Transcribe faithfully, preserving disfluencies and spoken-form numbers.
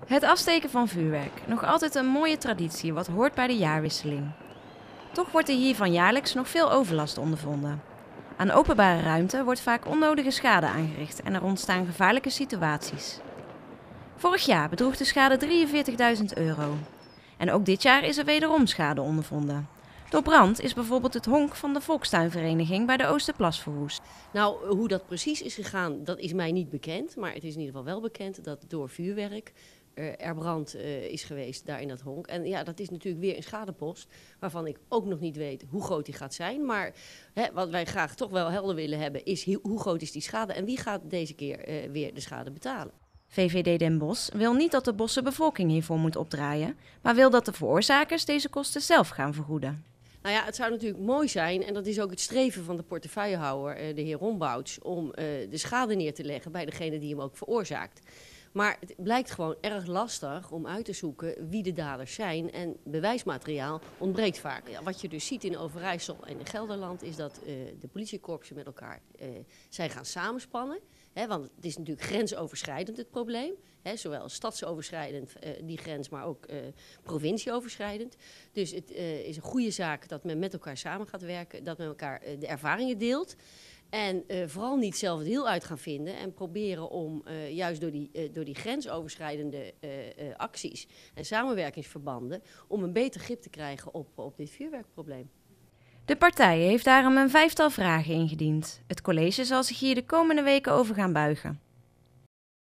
Het afsteken van vuurwerk, nog altijd een mooie traditie wat hoort bij de jaarwisseling. Toch wordt er hiervan jaarlijks nog veel overlast ondervonden. Aan openbare ruimte wordt vaak onnodige schade aangericht en er ontstaan gevaarlijke situaties. Vorig jaar bedroeg de schade drieënveertigduizend euro. En ook dit jaar is er wederom schade ondervonden. Door brand is bijvoorbeeld het honk van de Volkstuinvereniging bij de Oosterplas verwoest. Nou, hoe dat precies is gegaan, dat is mij niet bekend. Maar het is in ieder geval wel bekend dat door vuurwerk uh, er brand uh, is geweest daar in dat honk. En ja, dat is natuurlijk weer een schadepost waarvan ik ook nog niet weet hoe groot die gaat zijn. Maar hè, wat wij graag toch wel helder willen hebben is hoe groot is die schade en wie gaat deze keer uh, weer de schade betalen. V V D Den Bosch wil niet dat de Bosse bevolking hiervoor moet opdraaien, maar wil dat de veroorzakers deze kosten zelf gaan vergoeden. Nou ja, het zou natuurlijk mooi zijn, en dat is ook het streven van de portefeuillehouder, de heer Rombouts, om uh, de schade neer te leggen bij degene die hem ook veroorzaakt. Maar het blijkt gewoon erg lastig om uit te zoeken wie de daders zijn en bewijsmateriaal ontbreekt vaak. Ja, wat je dus ziet in Overijssel en in Gelderland is dat uh, de politiekorpsen met elkaar uh, zijn gaan samenspannen. Hè, want het is natuurlijk grensoverschrijdend het probleem. Hè, zowel stadsoverschrijdend uh, die grens, maar ook uh, provincieoverschrijdend. Dus het uh, is een goede zaak dat men met elkaar samen gaat werken, dat men elkaar uh, de ervaringen deelt. En uh, vooral niet zelf het heel uit gaan vinden en proberen om uh, juist door die, uh, door die grensoverschrijdende uh, uh, acties en samenwerkingsverbanden om een beter grip te krijgen op, op dit vuurwerkprobleem. De partij heeft daarom een vijftal vragen ingediend. Het college zal zich hier de komende weken over gaan buigen.